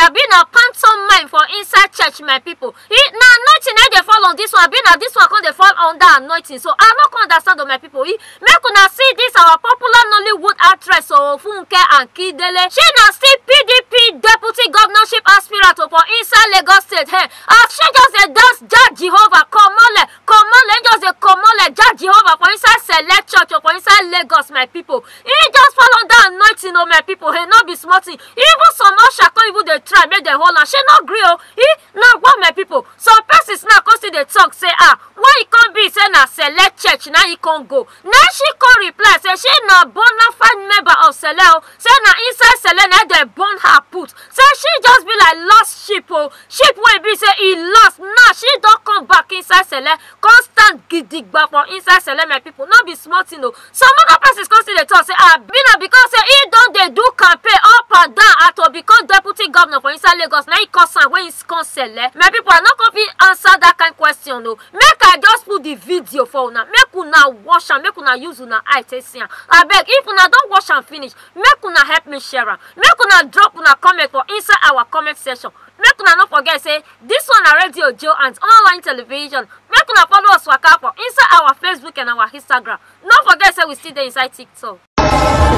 abi na pantom mine for inside church, my people. Na anointing dey fall on this one, abi na this one come dey fall under anointing. So I no come understand, my people. Make una see this our popular Nollywood actress Funke Akindele. She na still PDP deputy governorship aspirant for inside Lagos State. Hey, as she just dey dance Jah Jehovah, komole, just dey komole Jah Jehovah for inside Select Church for inside Lagos, my people. He just fall under anointing, my people. Hey, no be small thing. Even some usher come even dey try make dem hold am. She no gree o. Now what, my people? Some persons now come still dey talk say why e come be say na Select Church now he come go. Now she come reply say she na bona fide member of Select. Say na inside Select na dey burn her put. Say she just be like lost sheep sheep wey be say he lost. Now she don come back inside Select, come stand gidigba for inside Select, my people. No be small thing o. Some other persons come still dey talk say be na because say he don dey do campaign up and down at to become deputy governor for inside Lagos. Now he cause am when he come Select. My people, I no come fit answer that kind question o. Make I just put the video for una, make una watch am, make una use una eye take see am. Abeg, if una don watch am finish, make una help me share am, make una drop una comment for inside our comment section. Make una no forget say this one na Radio Joe and online television. Make una follow us waka for inside our Facebook and our Instagram. No forget say we still dey inside TikTok.